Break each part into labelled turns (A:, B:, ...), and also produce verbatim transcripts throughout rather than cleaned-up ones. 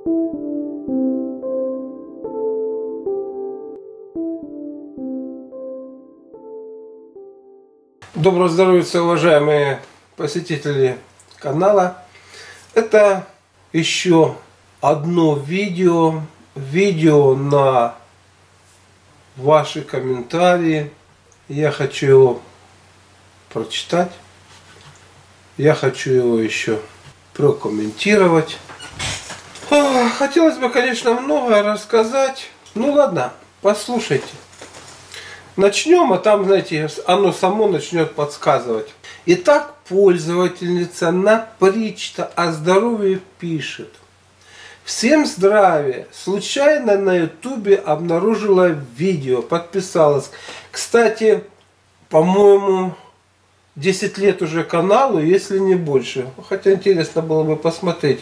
A: Доброго здоровья, уважаемые посетители канала. Это еще одно видео, видео на ваши комментарии. Я хочу его прочитать. Я хочу его еще прокомментировать. Хотелось бы, конечно, многое рассказать. Ну ладно, послушайте. Начнем, а там, знаете, оно само начнет подсказывать. Итак, пользовательница Напричта о здоровье пишет. Всем здравия! Случайно на ютубе обнаружила видео, подписалась. Кстати, по-моему, десять лет уже каналу, если не больше. Хотя интересно было бы посмотреть.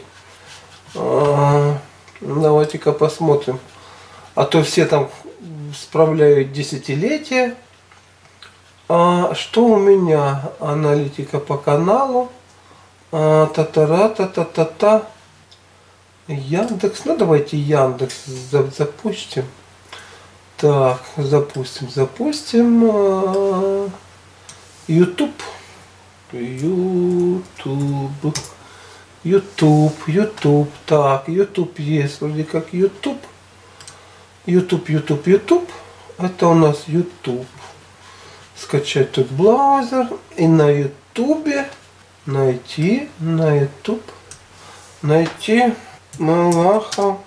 A: Давайте-ка посмотрим. А то все там справляют десятилетие. А что у меня? Аналитика по каналу. А, та-та-ра, та-та-та-та. Яндекс. Ну давайте Яндекс запустим. Так, запустим, запустим. Ютуб. Ютуб. Ютуб, Ютуб. Так, Ютуб есть. Вроде как Ютуб. Ютуб, Ютуб, Ютуб. Это у нас Ютуб. Скачать тут браузер. И на Ютубе найти, на Ютуб найти Малахов.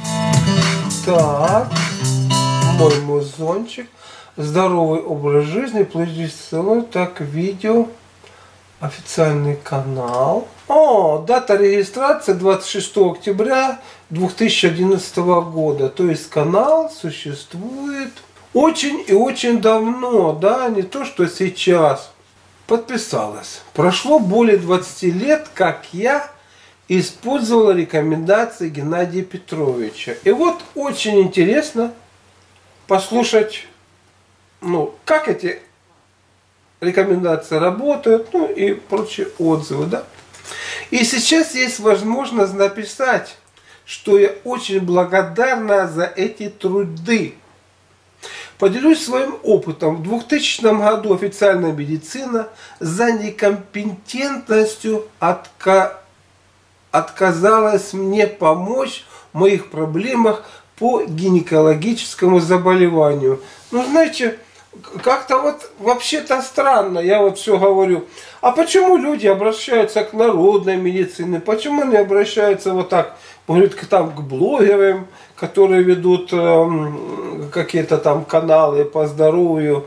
A: Так. Мой музончик. Здоровый образ жизни. Плейлист. Так, видео. Официальный канал. О, дата регистрации двадцать шестого октября две тысячи одиннадцатого года. То есть канал существует очень и очень давно, да, не то что сейчас. Подписалась. Прошло более двадцати лет, как я использовала рекомендации Геннадия Петровича. И вот очень интересно послушать, ну, как эти рекомендации работают, ну и прочие отзывы, да. И сейчас есть возможность написать, что я очень благодарна за эти труды. Поделюсь своим опытом. В двухтысячном году официальная медицина за некомпетентностью отка... отказалась мне помочь в моих проблемах по гинекологическому заболеванию. Ну, знаете, как-то вот вообще-то странно, я вот все говорю. А почему люди обращаются к народной медицине? Почему они обращаются вот так, говорят, там, к блогерам, которые ведут э, какие-то там каналы по здоровью?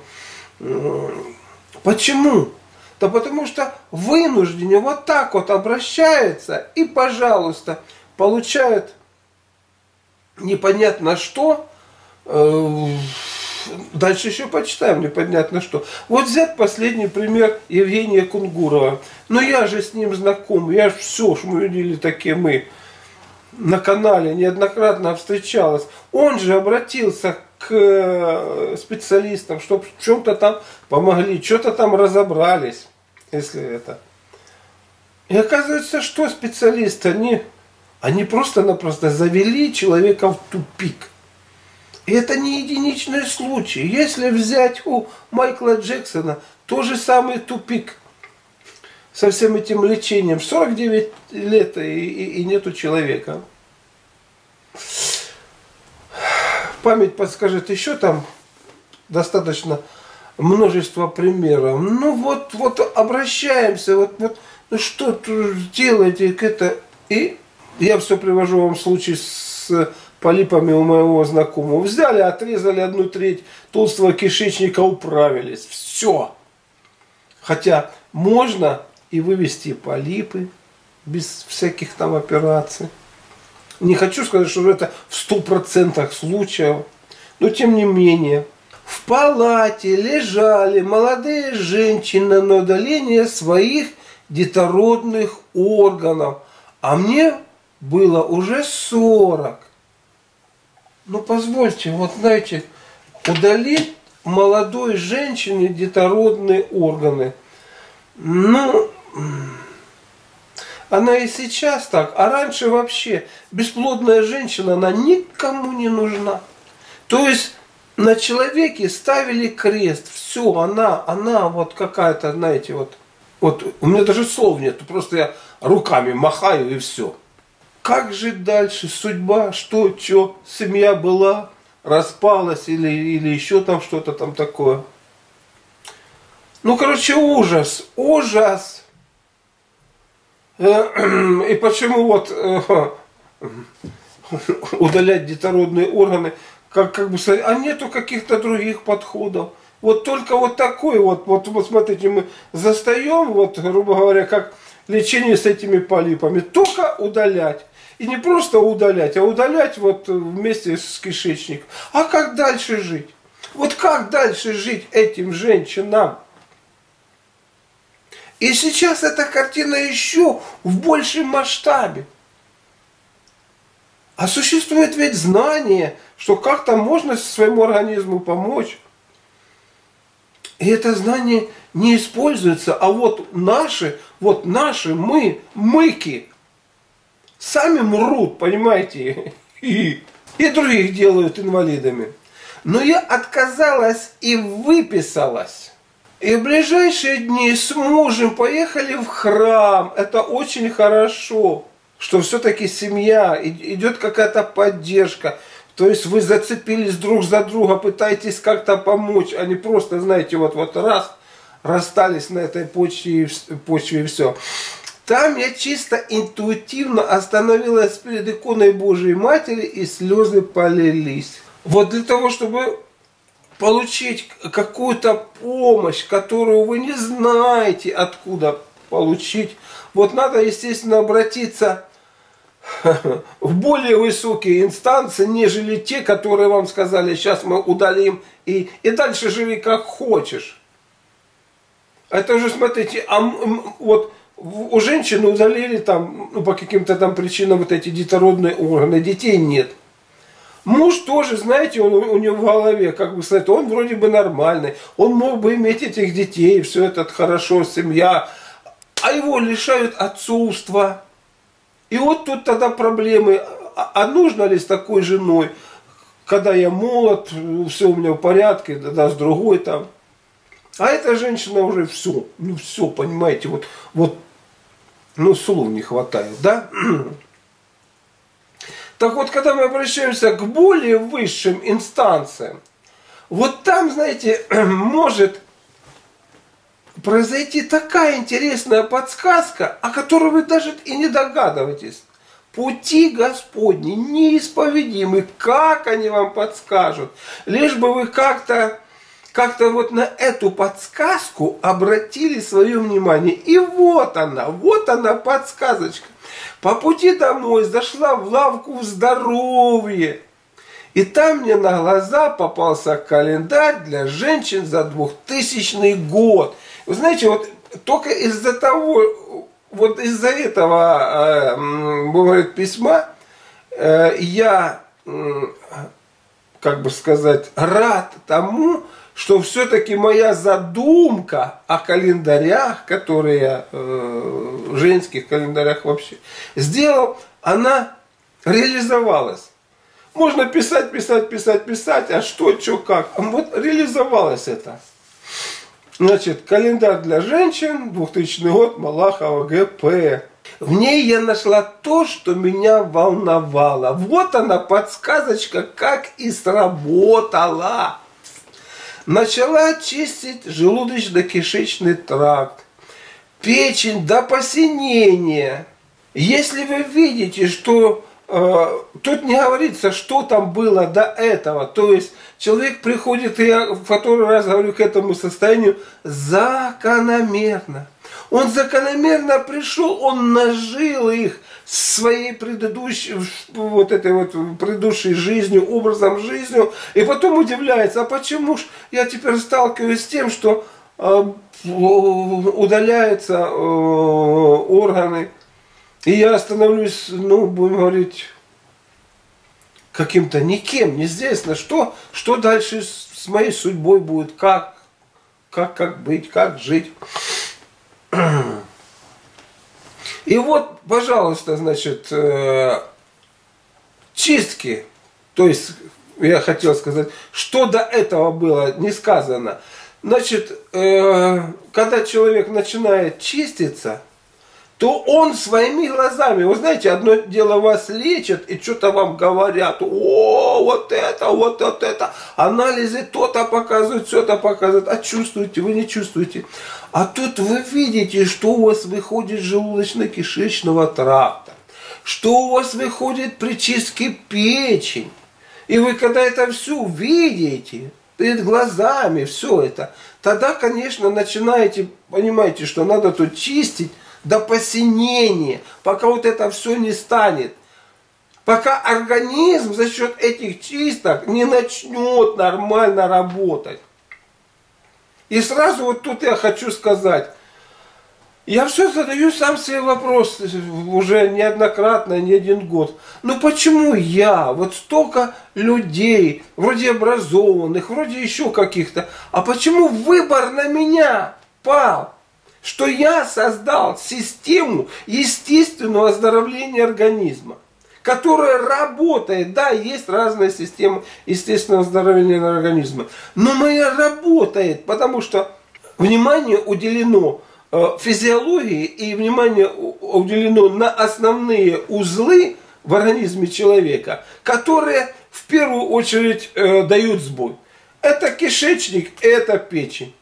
A: Почему? Да потому что вынуждены вот так вот обращаются и, пожалуйста, получают непонятно что. Э, Дальше еще почитаем, непонятно что. Вот взять последний пример Евгения Кунгурова. Ну я же с ним знаком, я же все, что мы видели такие мы на канале, неоднократно встречалась. Он же обратился к специалистам, чтобы в чем-то там помогли, что-то там разобрались, если это. И оказывается, что специалисты, они, они просто-напросто завели человека в тупик. И это не единичный случай. Если взять у Майкла Джексона, то же самый тупик со всем этим лечением. сорок девять лет и, и, и нету человека. Память подскажет еще там достаточно множество примеров. Ну вот, вот обращаемся, вот, вот ну что делаете это. И я все привожу вам случай с полипами у моего знакомого. Взяли, отрезали одну треть толстого кишечника, управились. Все. Хотя можно и вывести полипы без всяких там операций. Не хочу сказать, что это в сто процентах случаев. Но тем не менее. В палате лежали молодые женщины на удаление своих детородных органов. А мне было уже сорок. Ну, позвольте, вот знаете, удалить молодой женщине детородные органы. Ну, она и сейчас так, а раньше вообще бесплодная женщина, она никому не нужна. То есть на человеке ставили крест, все, она, она вот какая-то, знаете, вот, вот у меня даже слов нет, просто я руками махаю и все. Как жить дальше, судьба, что, что, семья была, распалась или, или еще там что-то там такое. Ну, короче, ужас, ужас. И почему вот удалять детородные органы, как, как бы сказать, а нету каких-то других подходов. Вот только вот такой вот, вот, вот смотрите, мы застаем, вот, грубо говоря, как лечение с этими полипами, только удалять. И не просто удалять, а удалять вот вместе с кишечником. А как дальше жить? Вот как дальше жить этим женщинам? И сейчас эта картина еще в большем масштабе. А существует ведь знание, что как-то можно своему организму помочь. И это знание не используется. А вот наши, вот наши, мы, мыки, сами мрут, понимаете, и, и других делают инвалидами. Но я отказалась и выписалась. И в ближайшие дни с мужем поехали в храм. Это очень хорошо, что все-таки семья, идет какая-то поддержка. То есть вы зацепились друг за друга, пытаетесь как-то помочь, а не просто, знаете, вот, вот раз, расстались на этой почве, почве и все. Там я чисто интуитивно остановилась перед иконой Божией Матери, и слезы полились. Вот для того, чтобы получить какую-то помощь, которую вы не знаете, откуда получить, вот надо, естественно, обратиться в более высокие инстанции, нежели те, которые вам сказали, сейчас мы удалим, и, и дальше живи как хочешь. Это уже, смотрите, а, вот у женщины удалили там, ну, по каким-то там причинам вот эти детородные органы, детей нет. Муж тоже, знаете, он, у него в голове, как бы сказать, он вроде бы нормальный, он мог бы иметь этих детей, все это хорошо, семья, а его лишают отцовства. И вот тут тогда проблемы, а нужно ли с такой женой, когда я молод, все у меня в порядке, да, с другой там. А эта женщина уже все, ну все, понимаете, вот, вот, ну слов не хватает, да? Так вот, когда мы обращаемся к более высшим инстанциям, вот там, знаете, может произойти такая интересная подсказка, о которой вы даже и не догадываетесь. Пути Господни неисповедимы, как они вам подскажут, лишь бы вы как-то как-то вот на эту подсказку обратили свое внимание. И вот она, вот она подсказочка. По пути домой зашла в лавку в здоровье. И там мне на глаза попался календарь для женщин за двухтысячный год. Вы знаете, вот только из-за того, вот из-за этого, э, говорит, письма, э, я, э, как бы сказать, рад тому, что все-таки моя задумка о календарях, которые я, э, женских календарях вообще, сделал, она реализовалась. Можно писать, писать, писать, писать, а что, что, как. А вот реализовалось это. Значит, календарь для женщин, двухтысячный год, Малахова, ГП. В ней я нашла то, что меня волновало. Вот она, подсказочка, как и сработала. Начала чистить желудочно-кишечный тракт, печень до посинения. Если вы видите, что э, тут не говорится, что там было до этого, то есть человек приходит, и я в который раз говорю, к этому состоянию закономерно. Он закономерно пришел, он нажил их своей предыдущей, вот этой вот предыдущей жизнью, образом жизни, и потом удивляется, а почему ж я теперь сталкиваюсь с тем, что э, удаляются э, органы, и я становлюсь, ну, будем говорить, каким-то никем, неизвестно, что, что дальше с, с моей судьбой будет, как, как, как быть, как жить. И вот, пожалуйста, значит, э, чистки, то есть, я хотел сказать, что до этого было не сказано. Значит, э, когда человек начинает чиститься, то он своими глазами, вы знаете, одно дело вас лечат и что-то вам говорят, о, вот это, вот, вот это, анализы то-то показывают, все-то показывают, а чувствуете, вы не чувствуете. А тут вы видите, что у вас выходит из желудочно-кишечного тракта, что у вас выходит при чистке печень. И вы когда это все видите, перед глазами все это, тогда, конечно, начинаете, понимаете, что надо тут чистить, до посинения, пока вот это все не станет. Пока организм за счет этих чисток не начнет нормально работать. И сразу вот тут я хочу сказать, я все задаю сам себе вопрос уже неоднократно, не один год. Ну почему я, вот столько людей, вроде образованных, вроде еще каких-то, а почему выбор на меня пал? Что я создал систему естественного оздоровления организма, которая работает. Да, есть разные системы естественного оздоровления организма, но моя работает, потому что внимание уделено физиологии и внимание уделено на основные узлы в организме человека, которые в первую очередь дают сбой. Это кишечник, это печень.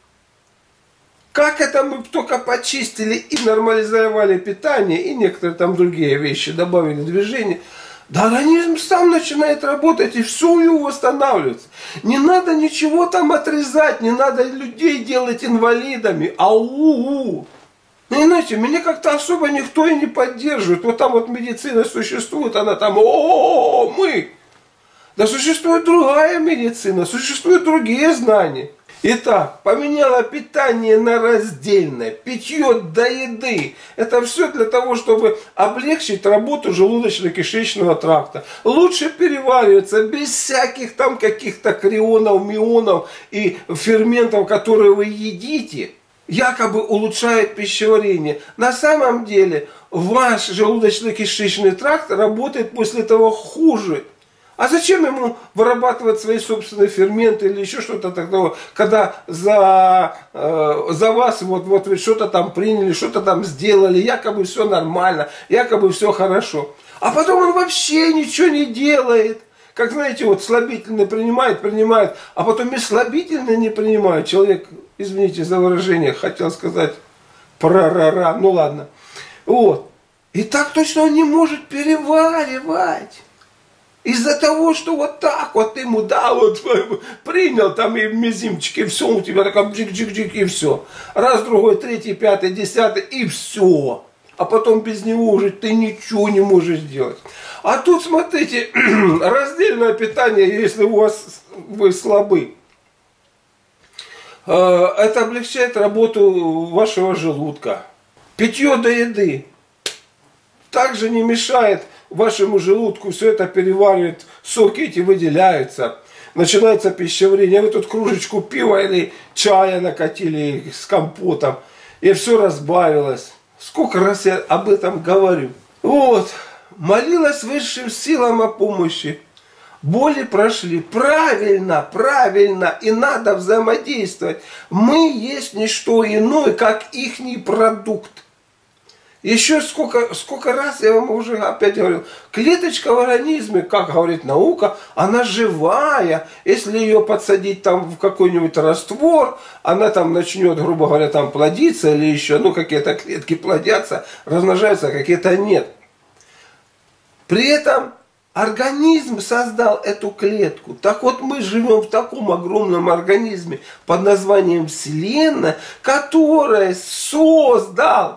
A: Как это мы только почистили и нормализовали питание, и некоторые там другие вещи, добавили движение, да организм сам начинает работать, и все у него восстанавливается. Не надо ничего там отрезать, не надо людей делать инвалидами. Ау! Ну иначе меня как-то особо никто и не поддерживает. Вот там вот медицина существует, она там, о, мы. Да существует другая медицина, существуют другие знания. Итак, поменяла питание на раздельное, питье до еды. Это все для того, чтобы облегчить работу желудочно-кишечного тракта. Лучше перевариваться без всяких там каких-то крионов, мионов и ферментов, которые вы едите. Якобы улучшает пищеварение. На самом деле ваш желудочно-кишечный тракт работает после того хуже. А зачем ему вырабатывать свои собственные ферменты или еще что-то такое, когда за, э, за вас вот, вот вы что-то там приняли, что-то там сделали, якобы все нормально, якобы все хорошо. А потом он вообще ничего не делает. Как знаете, вот слабительное принимает, принимает, а потом и слабительное не принимает. Человек, извините за выражение, хотел сказать про-ра-ра, ну ладно. Вот. И так точно он не может переваривать. Из-за того, что вот так вот ему, да, вот принял там и мизимчик, и все, у тебя такая джик-джик-джик, и все. Раз, другой, третий, пятый, десятый, и все. А потом без него уже ты ничего не можешь сделать. А тут, смотрите, раздельное питание, если у вас вы слабы, это облегчает работу вашего желудка. Питье до еды также не мешает вашему желудку, все это переваривает, соки эти выделяются, начинается пищеварение, вы тут кружечку пива или чая накатили с компотом, и все разбавилось. Сколько раз я об этом говорю. Вот, молилась высшим силам о помощи, боли прошли. Правильно, правильно, и надо взаимодействовать. Мы есть не что иное, как ихний продукт. Еще сколько, сколько раз я вам уже опять говорил, клеточка в организме, как говорит наука, она живая. Если ее подсадить там в какой-нибудь раствор, она там начнет, грубо говоря, там плодиться или еще, ну какие-то клетки плодятся, размножаются, какие-то нет. При этом организм создал эту клетку. Так вот мы живем в таком огромном организме под названием Вселенная, которая создал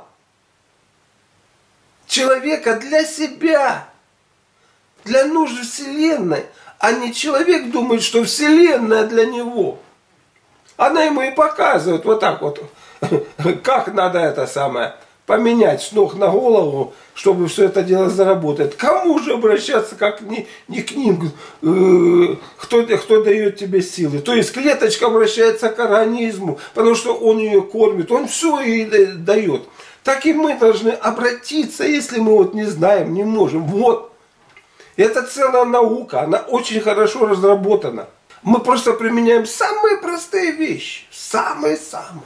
A: человека для себя, для нужд Вселенной, а не человек думает, что Вселенная для него. Она ему и показывает вот так вот, как надо это самое поменять с ног на голову, чтобы все это дело заработать. Кому же обращаться, как не, не к ним, э, кто, кто дает тебе силы. То есть клеточка обращается к организму, потому что он ее кормит, он все ей дает. так и мы должны обратиться, если мы вот не знаем, не можем. Вот. Это целая наука, она очень хорошо разработана. Мы просто применяем самые простые вещи. Самые-самые.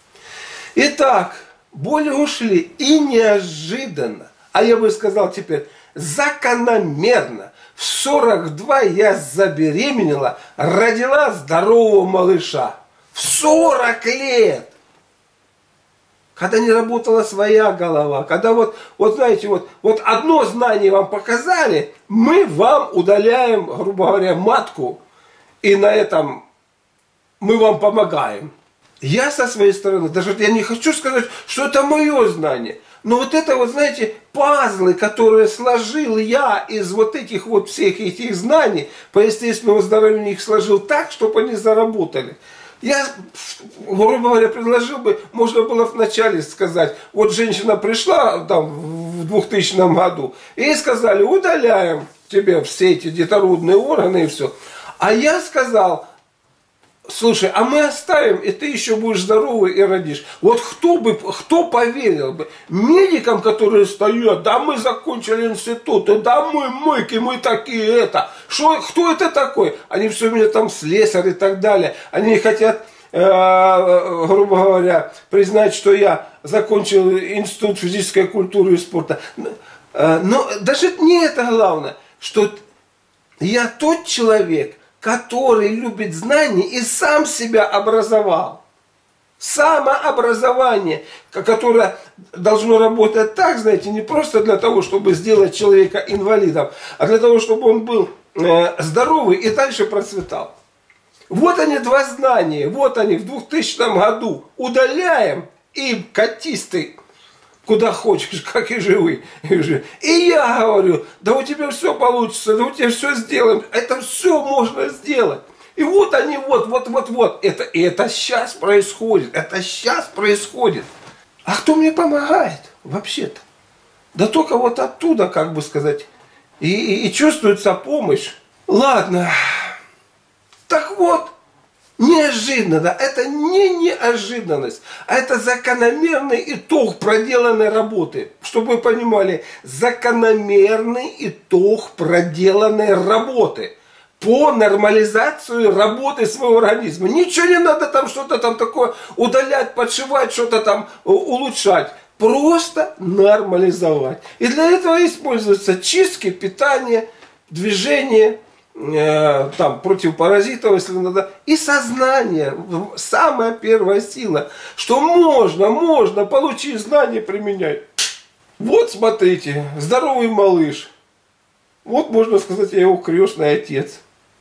A: Итак, боли ушли. И неожиданно, а я бы сказал теперь, закономерно, в сорок два я забеременела, родила здорового малыша. В сорок лет! Когда не работала своя голова, когда вот, вот знаете, вот, вот одно знание вам показали, мы вам удаляем, грубо говоря, матку, и на этом мы вам помогаем. Я со своей стороны, даже я не хочу сказать, что это мое знание, но вот это вот, знаете, пазлы, которые сложил я из вот этих вот всех этих знаний, по естественному здоровью их сложил так, чтобы они заработали. Я, грубо говоря, предложил бы, можно было вначале сказать, вот женщина пришла там в двухтысячном году, и ей сказали, удаляем тебе все эти детородные органы и все. А я сказал, слушай, а мы оставим, и ты еще будешь здоровый и родишь. Вот кто бы, кто поверил бы медикам, которые стоят, да мы закончили институты, да мы мыки, мы такие это. Шо, кто это такой? Они все меня там слесарь и так далее. Они хотят, э, грубо говоря, признать, что я закончил институт физической культуры и спорта. Но даже не это главное, что я тот человек, который любит знания и сам себя образовал. Самообразование, которое должно работать так, знаете, не просто для того, чтобы сделать человека инвалидом, а для того, чтобы он был э, здоровый и дальше процветал. Вот они два знания, вот они в двухтысячном году. Удаляем и катись ты куда хочешь, как и живы. И я говорю, да у тебя все получится, да у тебя все сделаем. Это все можно сделать. И вот они, вот, вот, вот, вот. Это, и это сейчас происходит. Это сейчас происходит. А кто мне помогает вообще-то? Да только вот оттуда, как бы сказать. И, и, и чувствуется помощь. Ладно. Так вот. Неожиданно, это не неожиданность, а это закономерный итог проделанной работы. Чтобы вы понимали, закономерный итог проделанной работы по нормализации работы своего организма. Ничего не надо там что-то там такое удалять, подшивать, что-то там улучшать. Просто нормализовать. И для этого используются чистки, питание, движение, там, против паразитов, если надо, и сознание, самая первая сила, что можно, можно получить знания, применять. Вот смотрите, здоровый малыш, вот можно сказать, я его крестный отец.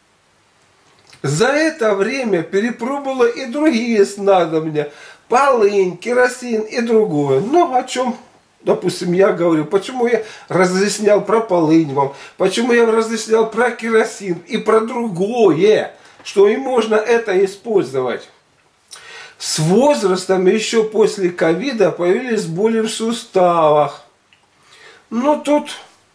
A: За это время перепробовала и другие снадобья, полынь, керосин и другое. Ну, о чем, допустим, я говорю, почему я разъяснял про полынь вам, почему я разъяснял про керосин и про другое, что и можно это использовать. С возрастом, еще после ковида, появились боли в суставах. Ну, тут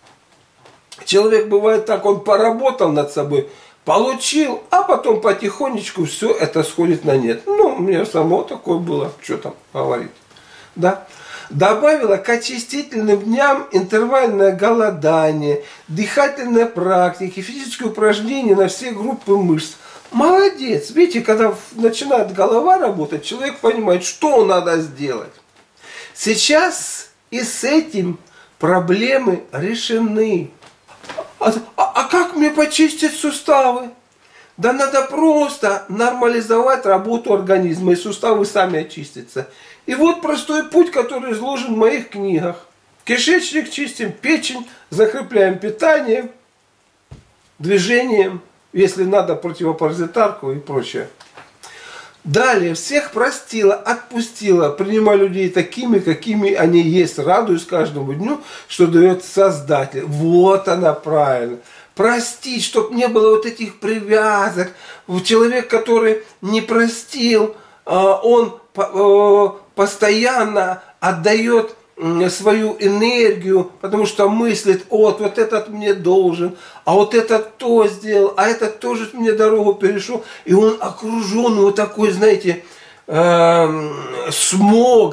A: человек бывает так, он поработал над собой, получил, а потом потихонечку все это сходит на нет. Ну, у меня само такое было, что там говорить, да. Добавила к очистительным дням интервальное голодание, дыхательные практики, физические упражнения на все группы мышц. Молодец! Видите, когда начинает голова работать, человек понимает, что надо сделать. Сейчас и с этим проблемы решены. А, а, а как мне почистить суставы? Да надо просто нормализовать работу организма, и суставы сами очистятся. И вот простой путь, который изложен в моих книгах. Кишечник чистим, печень, закрепляем питание, движением, если надо, противопаразитарку и прочее. Далее, всех простила, отпустила, принимаю людей такими, какими они есть, радуюсь каждому дню, что дает Создатель. Вот она правильно. Простить, чтобы не было вот этих привязок. Человек, который не простил, он постоянно отдает свою энергию, потому что мыслит, вот, вот этот мне должен, а вот этот то сделал, а этот тоже мне дорогу перешел. И он окружен вот такой, знаете, э, смогом,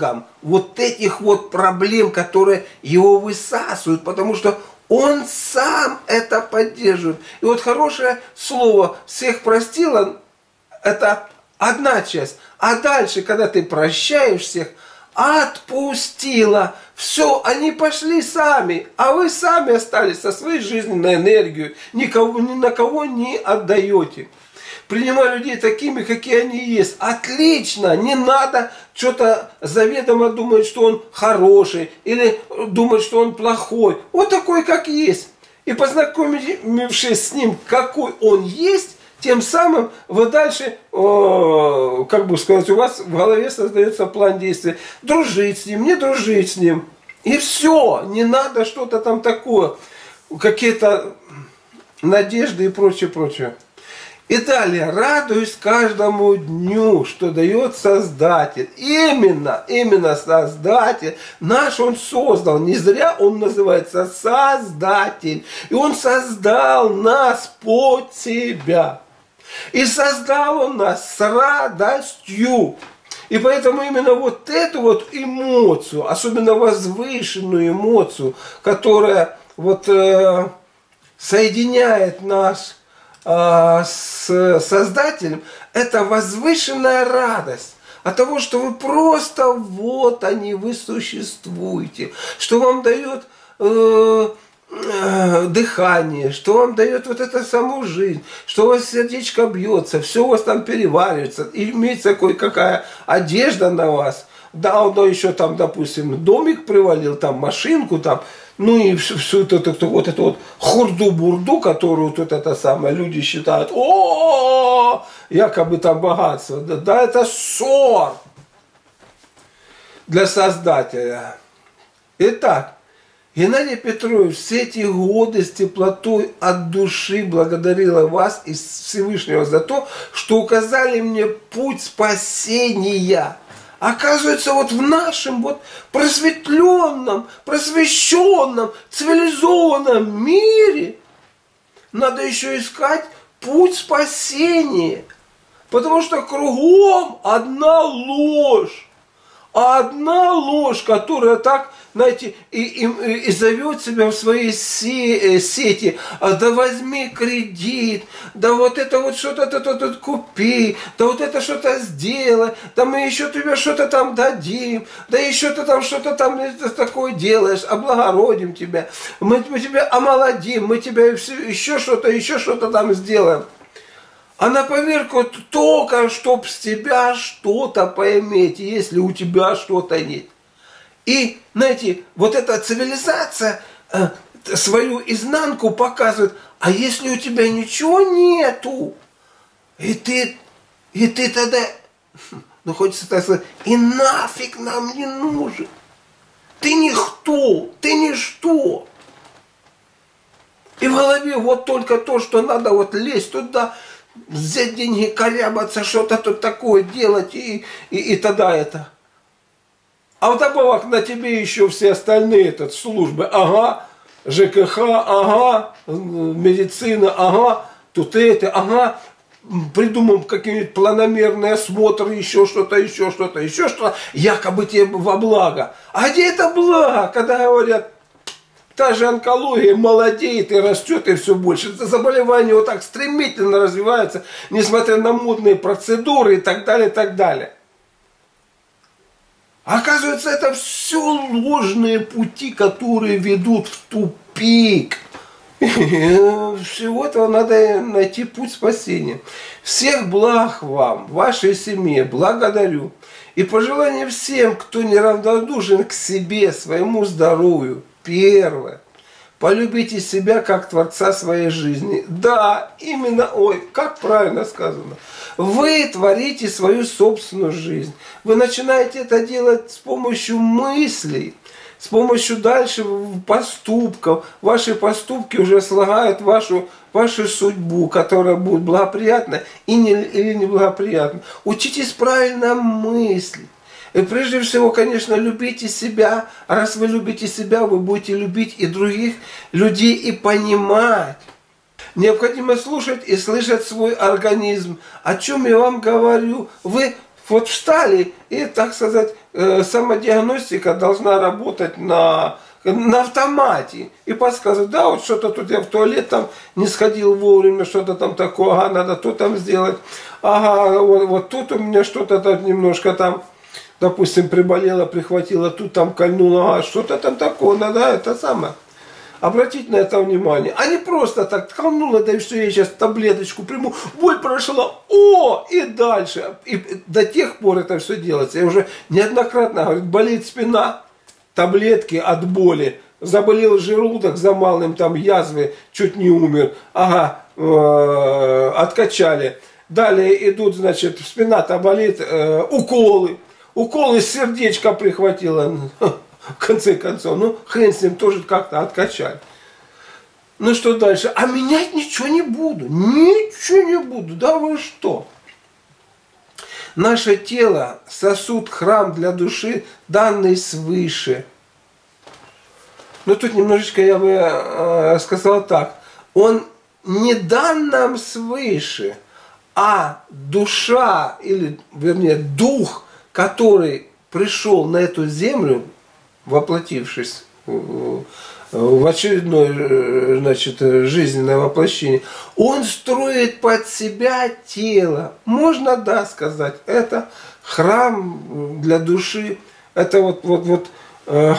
A: вот этих вот проблем, которые его высасывают, потому что он сам это поддерживает. И вот хорошее слово «всех простила» – это одна часть. А дальше, когда ты прощаешь всех, отпустила. Все, они пошли сами, а вы сами остались со своей жизненной энергией. Никого, ни на кого не отдаете. Принимай людей такими, какие они есть. Отлично, не надо что-то заведомо думать, что он хороший, или думать, что он плохой. Вот такой, как есть. И познакомившись с ним, какой он есть, тем самым вы дальше, о, как бы сказать, у вас в голове создается план действий. Дружить с ним, не дружить с ним. И все, не надо что-то там такое, какие-то надежды и прочее, прочее. И далее, радуюсь каждому дню, что дает Создатель. Именно, именно Создатель. Наш Он создал. Не зря Он называется Создатель. И Он создал нас под себя. И создал Он нас с радостью. И поэтому именно вот эту вот эмоцию, особенно возвышенную эмоцию, которая вот э, соединяет нас с Создателем, это возвышенная радость от того, что вы просто вот они, вы существуете, что вам дает э, э, дыхание, что вам дает вот эту саму жизнь, что у вас сердечко бьется, все у вас там переваривается, и имеется кое-какая одежда на вас, да, он да, еще там, допустим, домик привалил, там машинку, там, ну и всю, всю эту, эту, вот эту вот хурду-бурду, которую тут это самое, люди считают, о, якобы там богатство. Да, да это ссор для Создателя. Итак, Геннадий Петрович все эти годы с теплотой от души благодарила вас из Всевышнего за то, что указали мне путь спасения. Оказывается, вот в нашем вот просветленном, просвещенном, цивилизованном мире надо еще искать путь спасения. Потому что кругом одна ложь. А одна ложь, которая так, знаете, и, и, и зовет себя в своей сети, да возьми кредит, да вот это вот что-то тут купи, да вот это что-то сделай, да мы еще тебе что-то там дадим, да еще ты там что-то там такое делаешь, облагородим тебя, мы, мы тебя омолодим, мы тебе еще что-то, еще что-то там сделаем. А на поверку только, чтоб с тебя что-то поиметь, если у тебя что-то нет. И, знаете, вот эта цивилизация э, свою изнанку показывает, а если у тебя ничего нету, и ты, и ты тогда, ну хочется так сказать, и нафиг нам не нужен. Ты никто, ты ничто. И в голове вот только то, что надо вот лезть туда, взять деньги, корябаться, что-то тут такое делать, и, и, и тогда это. А вдобавок на тебе еще все остальные этот, службы, ага, ЖКХ, ага, медицина, ага, тут это, ага, придумаем какие-нибудь планомерные осмотры, еще что-то, еще что-то, еще что-то, якобы тебе во благо. А где это благо, когда говорят, та же онкология молодеет и растет, и все больше. Это заболевание вот так стремительно развивается, несмотря на модные процедуры и так далее, и так далее. Оказывается, это все ложные пути, которые ведут в тупик. И всего этого надо найти путь спасения. Всех благ вам, вашей семье, благодарю. И пожелание всем, кто неравнодушен к себе, своему здоровью. Первое. Полюбите себя как Творца своей жизни. Да, именно, ой, как правильно сказано. Вы творите свою собственную жизнь. Вы начинаете это делать с помощью мыслей, с помощью дальше поступков. Ваши поступки уже слагают вашу, вашу судьбу, которая будет благоприятна и не, или неблагоприятна. Учитесь правильно мыслить. И прежде всего, конечно, любите себя. А раз вы любите себя, вы будете любить и других людей и понимать. Необходимо слушать и слышать свой организм. О чем я вам говорю? Вы вот встали и, так сказать, э, самодиагностика должна работать на, на автомате. И подсказывать, да, вот что-то тут я в туалет там не сходил вовремя, что-то там такое, ага, надо то там сделать. Ага, вот, вот тут у меня что-то там немножко там, допустим, приболело, прихватило, тут там кольнуло, ага, что-то там такое, надо, да, это самое. Обратить на это внимание. А не просто так ткануло, да и что я сейчас таблеточку приму, боль прошла, о, и дальше. И до тех пор это все делается. Я уже неоднократно говорю, болит спина, таблетки от боли, заболел желудок, за малым там язвы, чуть не умер, ага, э, откачали. Далее идут, значит, спина-то болит, э, уколы, уколы сердечко прихватило. В конце концов, ну хрен с ним, тоже как-то откачали. Ну что дальше? А менять ничего не буду. Ничего не буду. Да вы что? Наше тело — сосуд, храм для души, данный свыше. Ну тут немножечко я бы э, сказал так. Он не дан нам свыше, а душа, или вернее дух, который пришел на эту землю, воплотившись в очередное, значит, жизненное воплощение, он строит под себя тело. Можно, да, сказать, это храм для души, это вот, вот, вот э,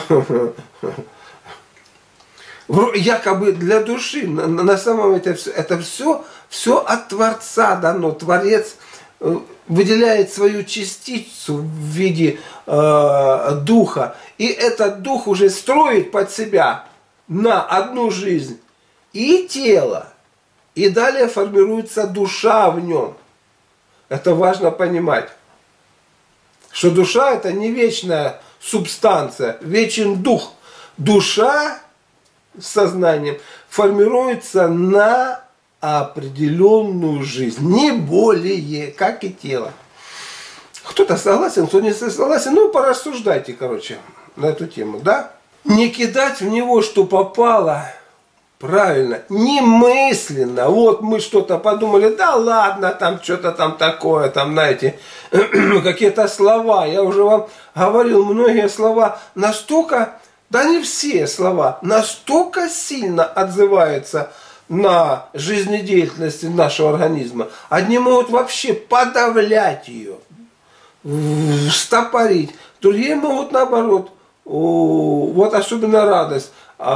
A: якобы для души. На, на самом деле это, это все, все от Творца дано. Творец выделяет свою частицу в виде э, духа, и этот дух уже строит под себя на одну жизнь и тело, и далее формируется душа в нем. Это важно понимать, что душа — это не вечная субстанция, вечен дух. Душа с сознанием формируется на определенную жизнь, не более, как и тело. Кто-то согласен, кто не согласен, ну порассуждайте, короче, на эту тему, да? Не кидать в него, что попало, правильно, немысленно. Вот мы что-то подумали, да ладно, там что-то там такое, там, знаете, какие-то слова. Я уже вам говорил, многие слова настолько, да не все слова, настолько сильно отзываются на жизнедеятельность нашего организма. Одни могут вообще подавлять ее, стопорить, другие могут наоборот, вот особенно радость,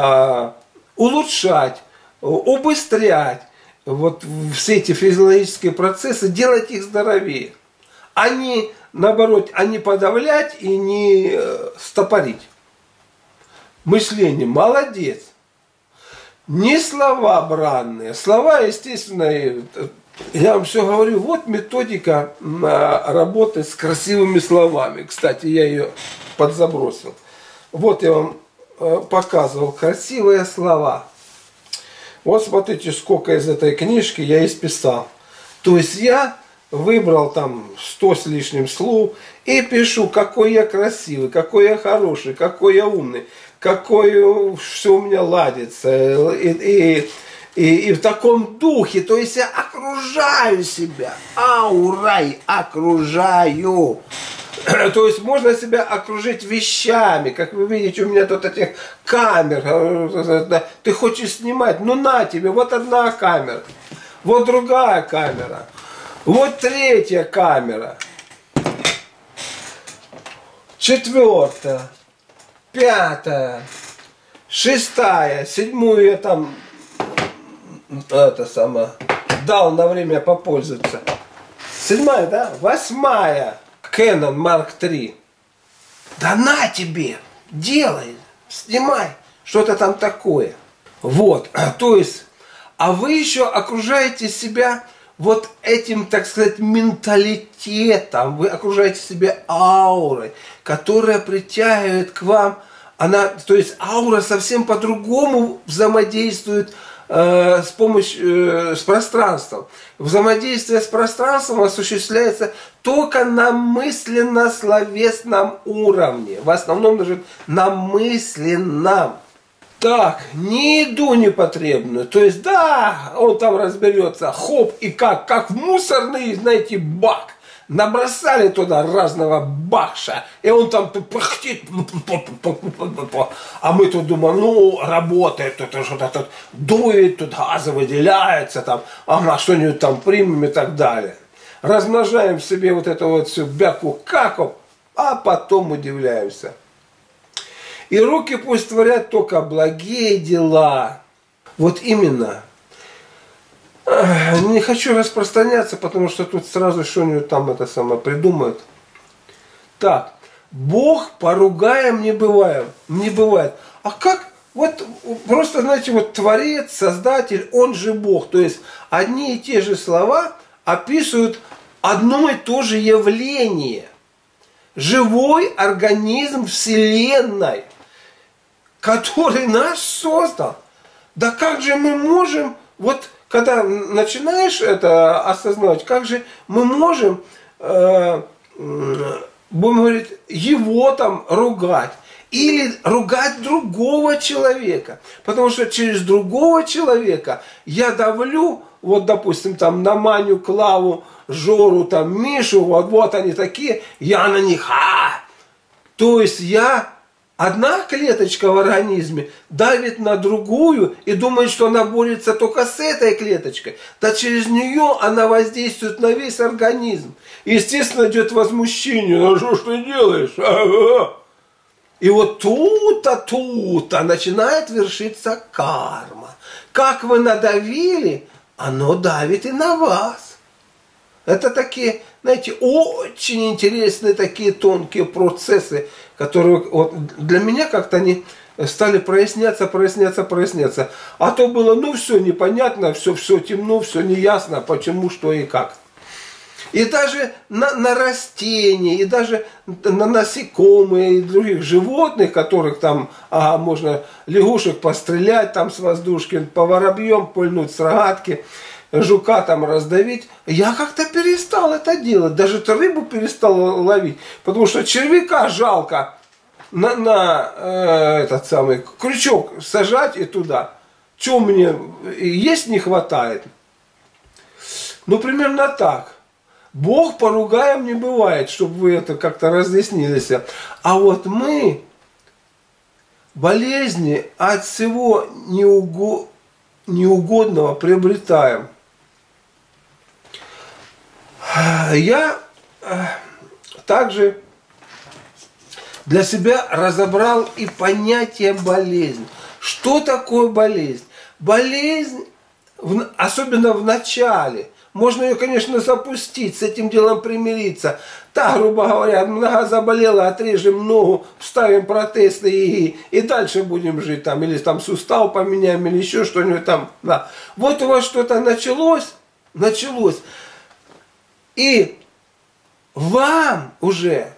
A: улучшать, убыстрять вот все эти физиологические процессы, делать их здоровее. Они наоборот, а не подавлять и не стопорить. Мышление, молодец. Не слова бранные. Слова, естественно, я вам все говорю, вот методика работы с красивыми словами. Кстати, я ее подзабросил. Вот я вам показывал красивые слова. Вот смотрите, сколько из этой книжки я исписал. То есть я выбрал там сто с лишним слов и пишу, какой я красивый, какой я хороший, какой я умный, какой все у меня ладится. И, и, и, и в таком духе, то есть я окружаю себя, аурой окружаю. То есть можно себя окружить вещами, как вы видите, у меня тут этих камер, ты хочешь снимать, ну на тебе, вот одна камера, вот другая камера, вот третья камера, четвертая, пятая, шестая, седьмую я там это самое, дал на время попользоваться, седьмая, да, восьмая. Canon Марк три. Да на тебе, делай, снимай, что-то там такое. Вот, то есть, а вы еще окружаете себя вот этим, так сказать, менталитетом, вы окружаете себя аурой, которая притягивает к вам, она, то есть аура совсем по-другому взаимодействует э, с помощью, э, с пространством. Взаимодействие с пространством осуществляется только на мысленно-словесном уровне. В основном даже на мысленном. Так, не еду непотребную. То есть, да, он там разберется, хоп, и как, как в мусорный, знаете, бак. набросали туда разного бахша, и он там пыхтит, а мы тут думаем, ну, работает, тут что-то тут дует, тут газы выделяется, там, ага, что-нибудь там примем и так далее. Размножаем в себе вот эту вот всю бяку-каку, а потом удивляемся. И руки пусть творят только благие дела. Вот именно. Не хочу распространяться, потому что тут сразу что-нибудь там это самое придумают. Так, Бог поругаем не бываем, не бывает. А как? Вот просто, знаете, вот Творец, Создатель, Он же Бог. То есть одни и те же слова описывают одно и то же явление. Живой организм Вселенной, который нас создал. Да как же мы можем, вот когда начинаешь это осознавать, как же мы можем, э, будем говорить, его там ругать или ругать другого человека. Потому что через другого человека я давлю, вот допустим, там на Маню, Клаву, Жору, там Мишу, вот, вот они такие, я на них, а! То есть я... Одна клеточка в организме давит на другую и думает, что она борется только с этой клеточкой. Да через нее она воздействует на весь организм. Естественно, идет возмущение. Ну что ж ты делаешь? Ага. И вот тут-то, тут-то начинает вершиться карма. Как вы надавили, оно давит и на вас. Это такие, знаете, очень интересные такие тонкие процессы, которые вот для меня как-то они стали проясняться, проясняться, проясняться. А то было, ну все непонятно, все, все темно, все неясно, почему, что и как. И даже на, на растения, и даже на насекомые, и других животных, которых там, ага, можно лягушек пострелять там с воздушки, по воробьем пульнуть с рогатки, жука там раздавить, я как-то перестал это делать. Даже рыбу перестал ловить. Потому что червяка жалко на, на э, этот самый крючок сажать и туда. Чего мне есть не хватает? Ну, примерно так. Бог поругаем не бывает, чтобы вы это как-то разъяснились. А вот мы болезни от всего неуго... неугодного приобретаем. Я также для себя разобрал и понятие болезнь. Что такое болезнь? Болезнь, особенно в начале, можно ее, конечно, запустить, с этим делом примириться. Так, грубо говоря, нога заболела, отрежем ногу, вставим протез и, и дальше будем жить там. Или там сустав поменяем, или еще что-нибудь там. Да. Вот у вас что-то началось, началось. И вам уже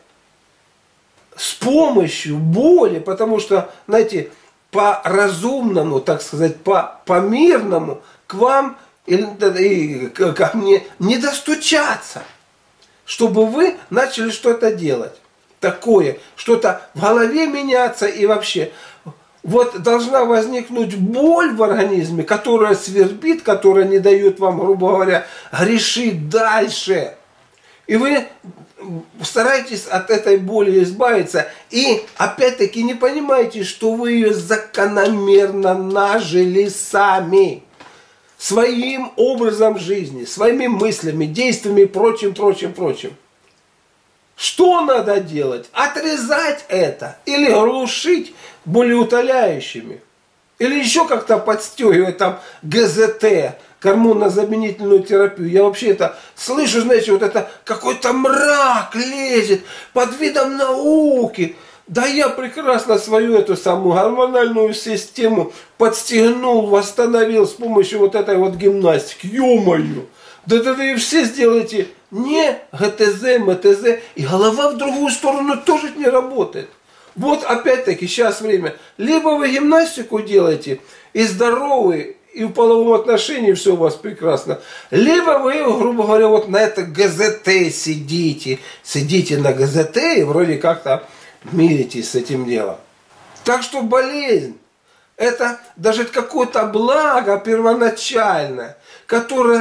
A: с помощью боли, потому что, знаете, по-разумному, так сказать, по-мирному к вам и, и ко мне не достучаться, чтобы вы начали что-то делать. Такое, что-то в голове меняться и вообще. Вот должна возникнуть боль в организме, которая свербит, которая не дает вам, грубо говоря, грешить дальше. И вы стараетесь от этой боли избавиться. И опять-таки не понимаете, что вы ее закономерно нажили сами. Своим образом жизни, своими мыслями, действиями и прочим, прочим, прочим. Что надо делать? Отрезать это или глушить болеутоляющими. Или еще как-то подстегивать там ГЗТ, гормонозаменительную терапию. Я вообще это слышу, знаете, вот это какой-то мрак лезет под видом науки. Да я прекрасно свою эту самую гормональную систему подстегнул, восстановил с помощью вот этой вот гимнастики. Ё-моё! Да это вы все сделаете не ГТЗ, МТЗ, и голова в другую сторону тоже не работает. Вот опять-таки сейчас время. Либо вы гимнастику делаете, и здоровы, и в половом отношении все у вас прекрасно. Либо вы, грубо говоря, вот на это ГЗТ сидите. Сидите на ГЗТ и вроде как-то миритесь с этим делом. Так что болезнь – это даже какое-то благо первоначальное, которое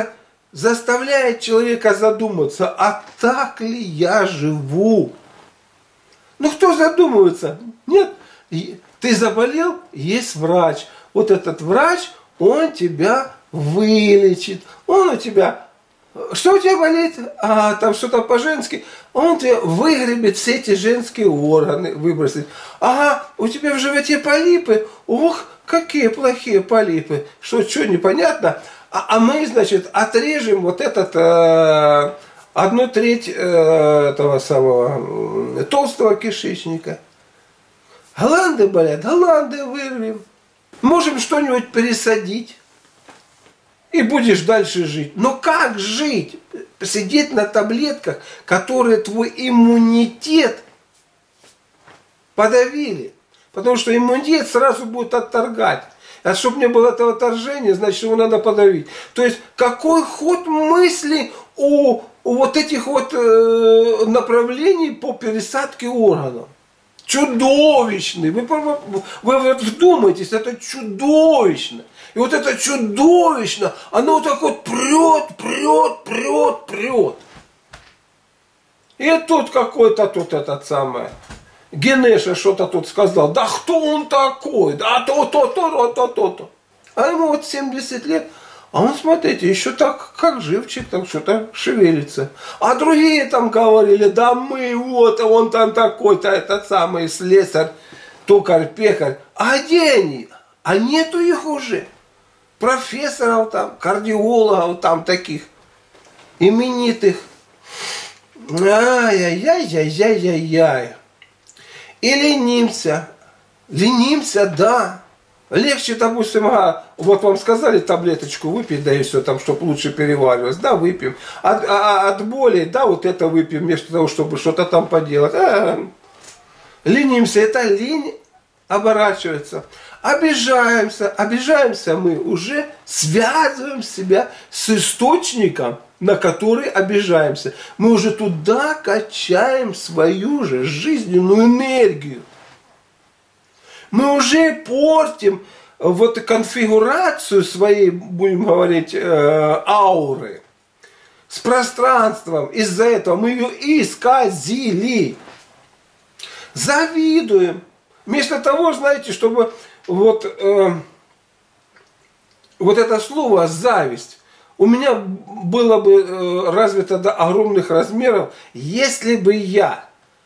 A: заставляет человека задуматься, а так ли я живу? Ну кто задумывается? Нет. Ты заболел, есть врач. Вот этот врач, он тебя вылечит. Он у тебя... Что у тебя болит? А, там что-то по-женски. Он тебе выгребет все эти женские органы, выбросит. Ага, у тебя в животе полипы. Ох, какие плохие полипы. Что, что, непонятно? А, а мы, значит, отрежем вот этот... Э, одну треть э, этого самого э, толстого кишечника. Гланды болят, гланды вырвем. Можем что-нибудь пересадить. И будешь дальше жить. Но как жить? Сидеть на таблетках, которые твой иммунитет подавили. Потому что иммунитет сразу будет отторгать. А чтобы не было этого отторжения, значит, его надо подавить. То есть, какой ход мысли у, у вот этих вот э, направлений по пересадке органов? Чудовищный. Вы, вы, вы вдумайтесь, это чудовищно. И вот это чудовищно, оно вот так вот прет, прет, прет, прет. И тут какой-то тут этот самый Генеша что-то тут сказал. Да кто он такой? Да то, то, то, то, то, то, то. А ему вот семьдесят лет. А он, смотрите, еще так, как живчик, там что-то шевелится. А другие там говорили, да мы, вот, он там такой-то, этот самый слесарь, токарь, пекарь. А где они? А нету их уже. Профессоров там, кардиологов там таких, именитых. Ай-яй-яй-яй-яй-яй. И ленимся. Ленимся, да. Легче, допустим, а, вот вам сказали таблеточку выпить, да и все, там, чтобы лучше переваривалось, да, выпьем. От, а, от боли, да, вот это выпьем, вместо того, чтобы что-то там поделать. А, ленимся, это лень оборачивается. Обижаемся, обижаемся мы, уже связываем себя с источником, на который обижаемся. Мы уже туда качаем свою же жизненную энергию. Мы уже портим вот конфигурацию своей, будем говорить, э, ауры с пространством. Из-за этого мы ее исказили. Завидуем. Вместо того, знаете, чтобы вот, э, вот это слово «зависть» у меня было бы э, развито до огромных размеров, если бы я,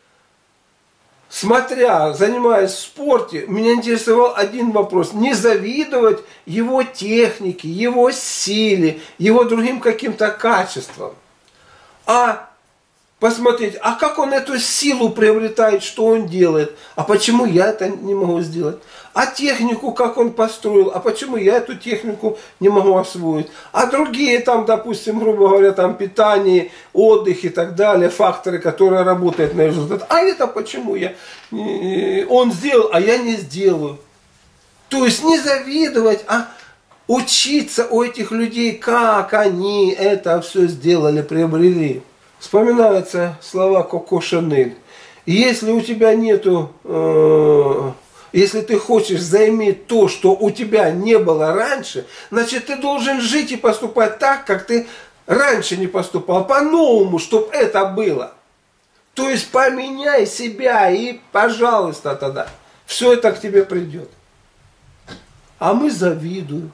A: смотря, занимаясь в спорте, меня интересовал один вопрос. Не завидовать его технике, его силе, его другим каким-то качествам. А посмотреть, а как он эту силу приобретает, что он делает, а почему я это не могу сделать. А технику, как он построил, а почему я эту технику не могу освоить. А другие там, допустим, грубо говоря, там питание, отдых и так далее, факторы, которые работают на результат. А это почему я, он сделал, а я не сделаю. То есть не завидовать, а учиться у этих людей, как они это все сделали, приобрели. Вспоминаются слова Коко Шанель. Если у тебя нету, э, если ты хочешь заиметь то, что у тебя не было раньше, значит ты должен жить и поступать так, как ты раньше не поступал, по-новому, чтобы это было. То есть поменяй себя и, пожалуйста, тогда все это к тебе придет. А мы завидуем.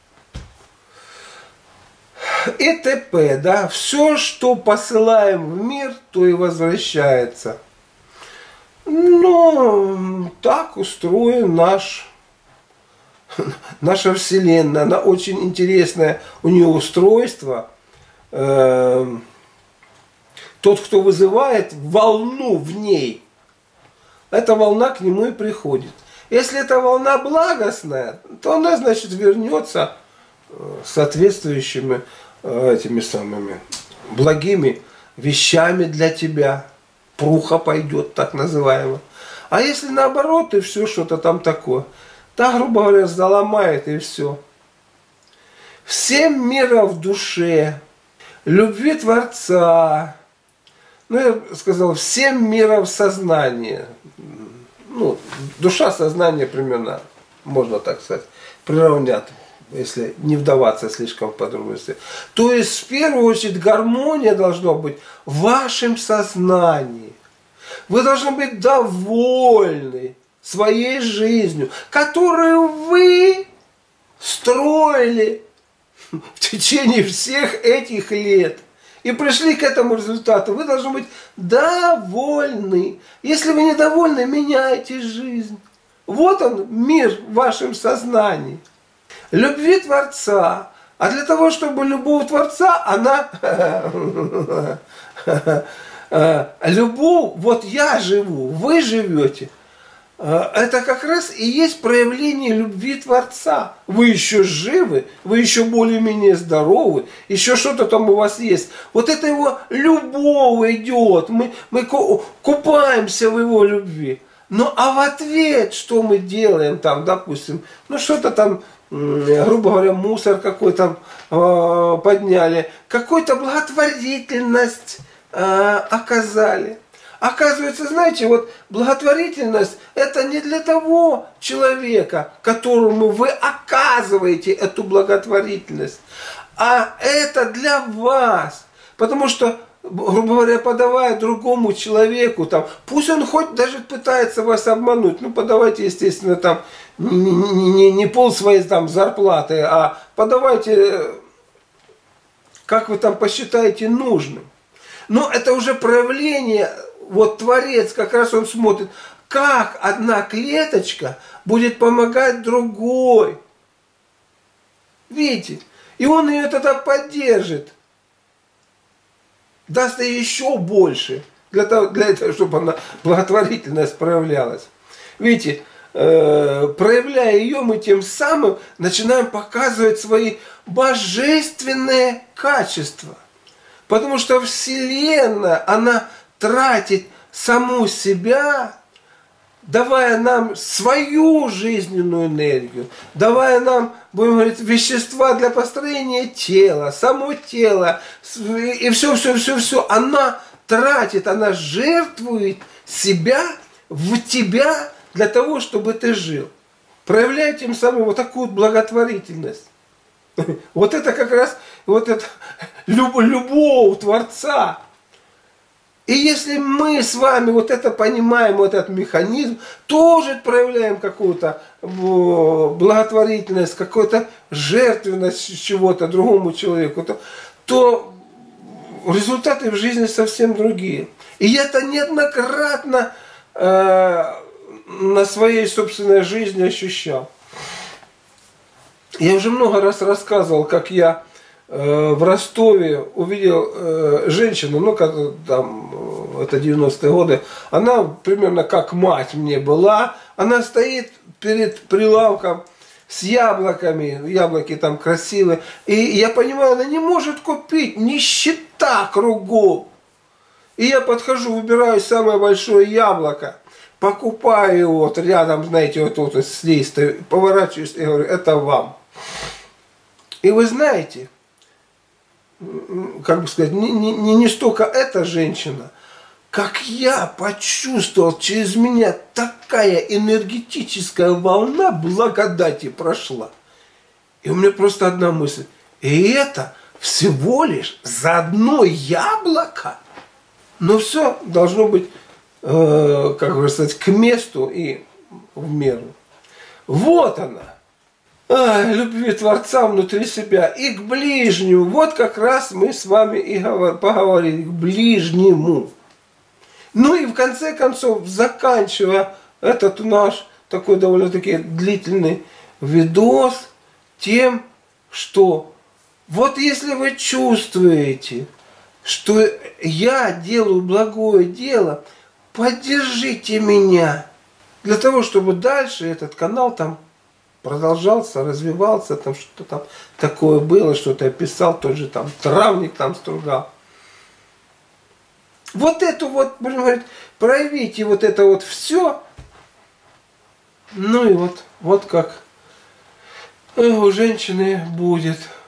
A: И т.п. Да, все, что посылаем в мир, то и возвращается. Но так устроен наш, наша Вселенная. Она очень интересное у нее устройство. Тот, кто вызывает волну в ней, эта волна к нему и приходит. Если эта волна благостная, то она, значит, вернется соответствующими этими самыми благими вещами для тебя. Пруха пойдет, так называемая. А если наоборот, и все что-то там такое, да, грубо говоря, заломает и все. Всем мира в душе, любви Творца, ну, я сказал, всем мира в сознании. Ну, душа, сознание примерно, можно так сказать, приравнять если не вдаваться слишком в подробности. То есть, в первую очередь, гармония должна быть в вашем сознании. Вы должны быть довольны своей жизнью, которую вы строили в течение всех этих лет. И пришли к этому результату. Вы должны быть довольны. Если вы недовольны, меняйте жизнь. Вот он, мир в вашем сознании. Любви Творца. А для того, чтобы любовь Творца, она... Любовь, вот я живу, вы живете. Это как раз и есть проявление любви Творца. Вы еще живы, вы еще более-менее здоровы, еще что-то там у вас есть. Вот это его любовь идет, мы, мы купаемся в его любви. Ну а в ответ, что мы делаем там, допустим, ну что-то там, грубо говоря, мусор какой-то э, подняли, какую-то благотворительность э, оказали. Оказывается, знаете, вот благотворительность это не для того человека, которому вы оказываете эту благотворительность, а это для вас. Потому что, грубо говоря, подавая другому человеку, там, пусть он хоть даже пытается вас обмануть, ну подавайте, естественно, там не, не, не, не пол своей там зарплаты, а подавайте, как вы там посчитаете нужным. Но это уже проявление. Вот Творец как раз он смотрит, как одна клеточка будет помогать другой. Видите? И он ее тогда поддержит. Даст ей еще больше. Для того, для того, чтобы она благотворительность проявлялась. Видите? Э, проявляя ее, мы тем самым начинаем показывать свои божественные качества. Потому что Вселенная, она тратит саму себя, давая нам свою жизненную энергию, давая нам, будем говорить, вещества для построения тела, само тело, и все, все, все, все. Она тратит, она жертвует себя в тебя для того, чтобы ты жил. Проявляя тем самым вот такую благотворительность. Вот это как раз вот это любовь Творца. И если мы с вами вот это понимаем, вот этот механизм, тоже проявляем какую-то благотворительность, какую-то жертвенность чего-то другому человеку, то, то результаты в жизни совсем другие. И я это неоднократно э, на своей собственной жизни ощущал. Я уже много раз рассказывал, как я в Ростове увидел э, женщину, ну, как, там, это девяностые годы, она примерно как мать мне была, она стоит перед прилавком с яблоками, яблоки там красивые, и я понимаю, она не может купить, нищета кругом. И я подхожу, выбираю самое большое яблоко, покупаю его вот рядом, знаете, вот тут вот, с ней стою, поворачиваюсь и говорю, это вам. И вы знаете, как бы сказать, не, не, не столько эта женщина, как я почувствовал, через меня такая энергетическая волна благодати прошла. И у меня просто одна мысль. И это всего лишь за одно яблоко. Но все должно быть, э, как бы сказать, к месту и в меру. Вот она. А, любви Творца внутри себя и к ближнему. Вот как раз мы с вами и поговорили, к ближнему. Ну и в конце концов, заканчивая этот наш такой довольно-таки длительный видос тем, что вот если вы чувствуете, что я делаю благое дело, поддержите меня. Для того, чтобы дальше этот канал там продолжался, развивался, там что-то там такое было, что-то я писал, тот же там травник там стругал. Вот эту вот, будем говорить, проявите вот это вот все. Ну и вот, вот как у женщины будет.